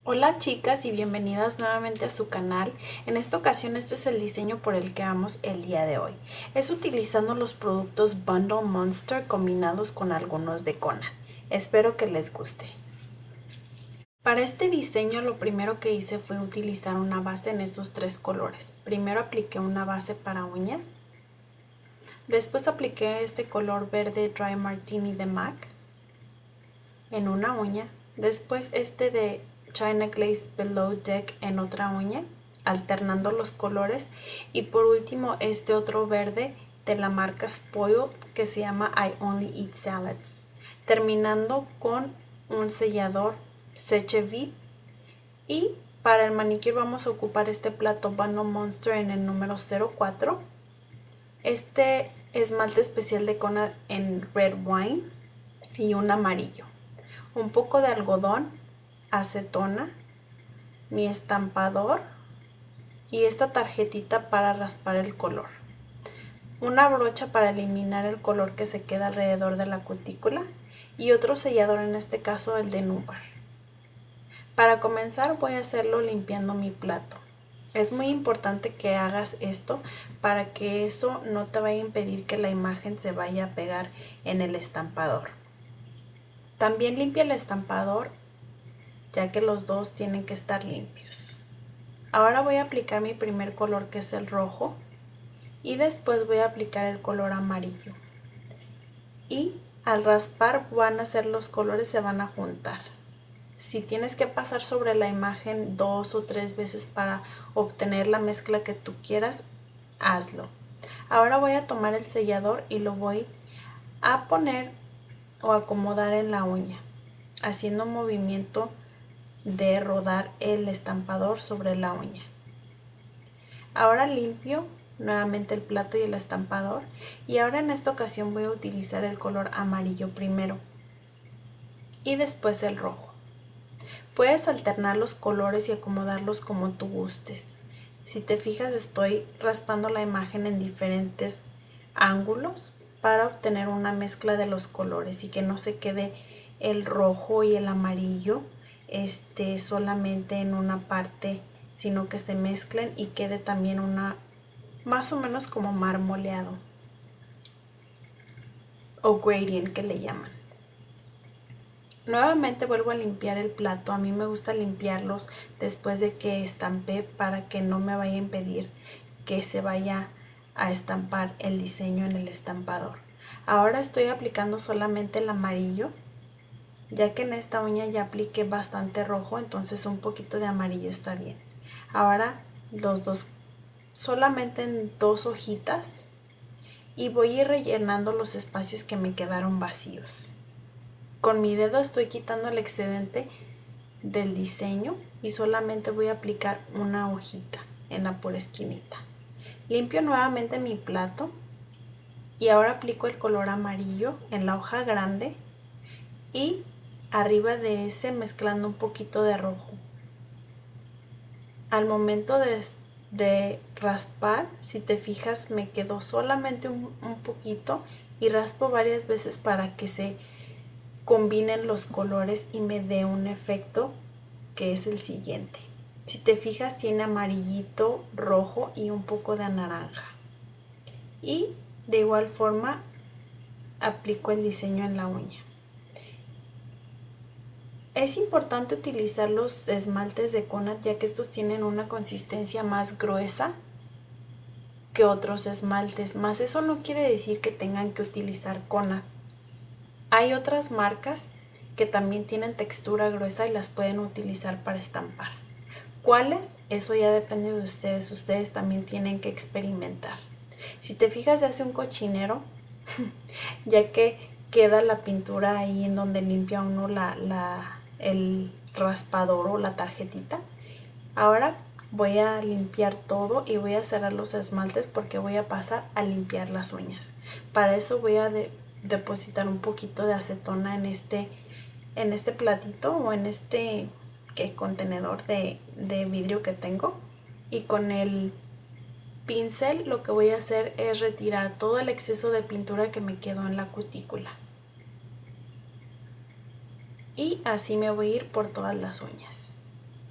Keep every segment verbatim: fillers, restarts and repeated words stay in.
Hola chicas y bienvenidas nuevamente a su canal. En esta ocasión este es el diseño por el que vamos el día de hoy. Es utilizando los productos Bundle Monster combinados con algunos de Conad. Espero que les guste. Para este diseño lo primero que hice fue utilizar una base en estos tres colores. Primero apliqué una base para uñas. Después apliqué este color verde Dry Martini de MAC en una uña. Después este de China Glaze Below Deck en otra uña, alternando los colores. Y por último este otro verde de la marca Spoiled que se llama I Only Eat Salads. Terminando con un sellador Seche Vite. Y para el manicure vamos a ocupar este plato Bundle Monster en el número cero cuatro. Este esmalte especial de Conad en Red Wine y un amarillo. Un poco de algodón, acetona, mi estampador y esta tarjetita para raspar el color. Una brocha para eliminar el color que se queda alrededor de la cutícula y otro sellador, en este caso el de Nubar. Para comenzar voy a hacerlo limpiando mi plato. Es muy importante que hagas esto para que eso no te vaya a impedir que la imagen se vaya a pegar en el estampador. También limpia el estampador, ya que los dos tienen que estar limpios. Ahora voy a aplicar mi primer color, que es el rojo, y después voy a aplicar el color amarillo. Y al raspar van a ser los colores, se van a juntar. Si tienes que pasar sobre la imagen dos o tres veces para obtener la mezcla que tú quieras, hazlo. Ahora voy a tomar el sellador y lo voy a poner o acomodar en la uña, haciendo un movimiento de rodar el estampador sobre la uña. Ahora limpio nuevamente el plato y el estampador, y ahora en esta ocasión voy a utilizar el color amarillo primero y después el rojo. Puedes alternar los colores y acomodarlos como tú gustes. Si te fijas, estoy raspando la imagen en diferentes ángulos para obtener una mezcla de los colores y que no se quede el rojo y el amarillo este, solamente en una parte, sino que se mezclen y quede también una más o menos como marmoleado o gradient que le llaman. Nuevamente vuelvo a limpiar el plato. A mí me gusta limpiarlos después de que estampé para que no me vaya a impedir que se vaya a estampar el diseño en el estampador. Ahora estoy aplicando solamente el amarillo, ya que en esta uña ya apliqué bastante rojo, entonces un poquito de amarillo está bien. Ahora los dos, solamente en dos hojitas, y voy a ir rellenando los espacios que me quedaron vacíos. Con mi dedo estoy quitando el excedente del diseño y solamente voy a aplicar una hojita en la pura esquinita. Limpio nuevamente mi plato y ahora aplico el color amarillo en la hoja grande y arriba de ese mezclando un poquito de rojo. Al momento de, de raspar, si te fijas, me quedó solamente un, un poquito, y raspo varias veces para que se combinen los colores y me dé un efecto que es el siguiente. Si te fijas, tiene amarillito, rojo y un poco de naranja. Y de igual forma aplico el diseño en la uña. Es importante utilizar los esmaltes de Conad, ya que estos tienen una consistencia más gruesa que otros esmaltes, más eso no quiere decir que tengan que utilizar Conad. Hay otras marcas que también tienen textura gruesa y las pueden utilizar para estampar. ¿Cuáles? Eso ya depende de ustedes. Ustedes también tienen que experimentar. Si te fijas, se hace un cochinero, ya que queda la pintura ahí en donde limpia uno la, la, el raspador o la tarjetita. Ahora voy a limpiar todo y voy a cerrar los esmaltes porque voy a pasar a limpiar las uñas. Para eso voy a de, depositar un poquito de acetona en este, en este platito o en este que contenedor de, de vidrio que tengo, y con el pincel lo que voy a hacer es retirar todo el exceso de pintura que me quedó en la cutícula, y así me voy a ir por todas las uñas.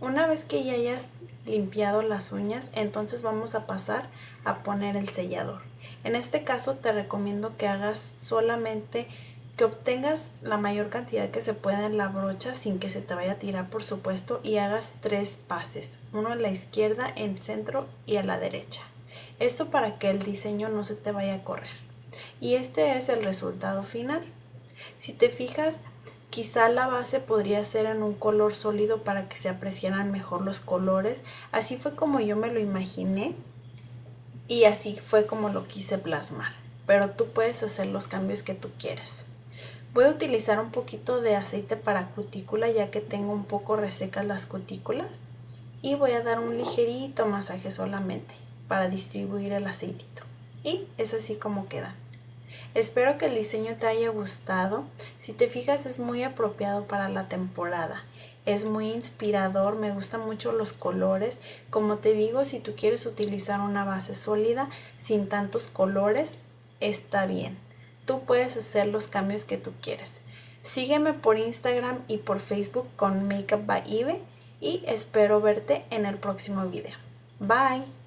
Una vez que ya hayas limpiado las uñas, entonces vamos a pasar a poner el sellador. En este caso te recomiendo que hagas solamente, que obtengas la mayor cantidad que se pueda en la brocha sin que se te vaya a tirar, por supuesto, y hagas tres pases, uno a la izquierda, en el centro y a la derecha. Esto para que el diseño no se te vaya a correr. Y este es el resultado final. Si te fijas, quizá la base podría ser en un color sólido para que se apreciaran mejor los colores. Así fue como yo me lo imaginé y así fue como lo quise plasmar. Pero tú puedes hacer los cambios que tú quieras. Voy a utilizar un poquito de aceite para cutícula ya que tengo un poco resecas las cutículas. Y voy a dar un ligerito masaje solamente para distribuir el aceitito. Y es así como quedan. Espero que el diseño te haya gustado. Si te fijas, es muy apropiado para la temporada. Es muy inspirador, me gustan mucho los colores. Como te digo, si tú quieres utilizar una base sólida sin tantos colores, está bien. Tú puedes hacer los cambios que tú quieres. Sígueme por Instagram y por Facebook con Makeup by Ive y espero verte en el próximo video. Bye.